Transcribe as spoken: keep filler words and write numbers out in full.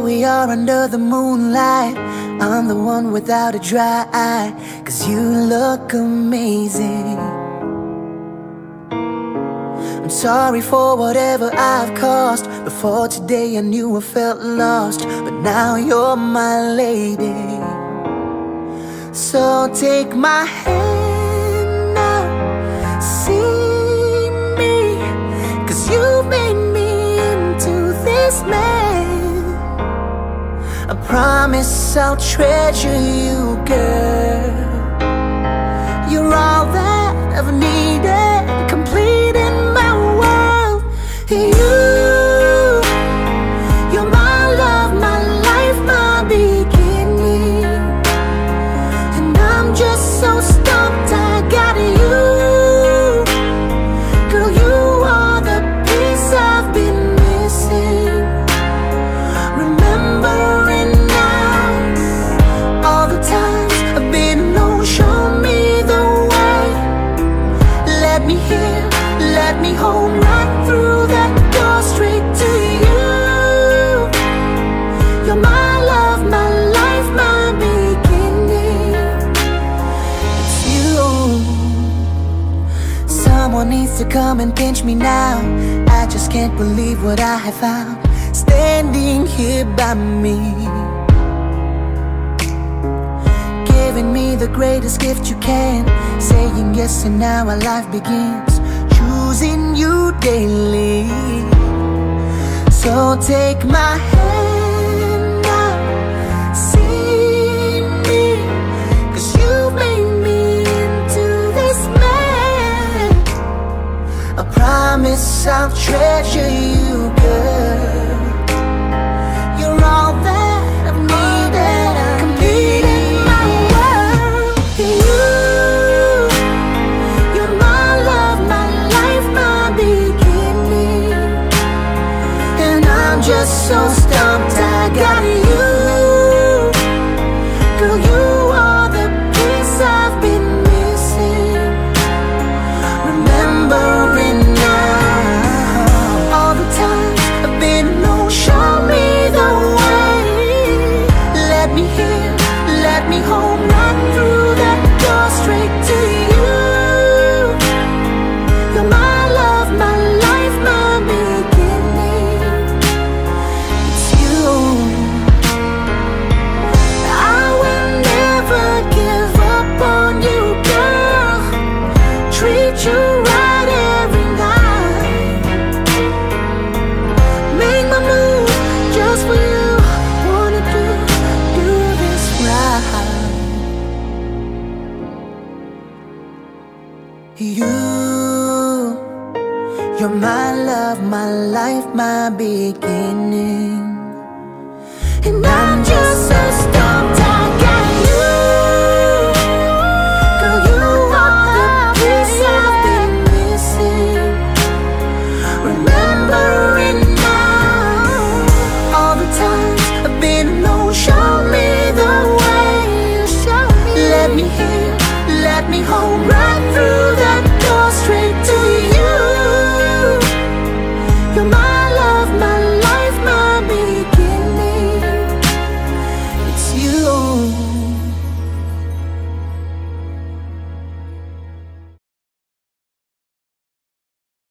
we are under the moonlight. I'm the one without a dry eye, 'cause you look amazing. I'm sorry for whatever I've caused. Before today I knew I felt lost, but now you're my lady. So take my hand now, see me, 'cause you made me into this man. I promise I'll treasure you, girl. You're all that I've needed, complete in my world. You, you're my love, my life, my beginning. And I'm just so stumped I got you. Girl, you are the piece I've been missing. Remembering now all the times I've been alone. Show me the way. Let me hear, let me hold right through that door straight to you. You're my love, my life, my beginning. It's you. Someone needs to come and pinch me now. I just can't believe what I have found, standing here by me, giving me the greatest gift you can, saying yes and now our life begins, choosing you daily. So take my hand now, see me, 'cause you made me into this man. I promise I'll treasure you, girl. You're all that I've needed, complete in my world. You, you're my love, my life, my beginning. And I'm just so stumped I got you. Girl, you are the piece I've been missing. Remembering now all the times I've been alone. Show me the way. Let me hear, let me hold right through that door straight to you. You're my love, my life, my beginning. It's you. I will never give up on you, girl. Treat you right every night. Make my move just for you. Wanna do, do this right. You, you're my love, my life, my beginning.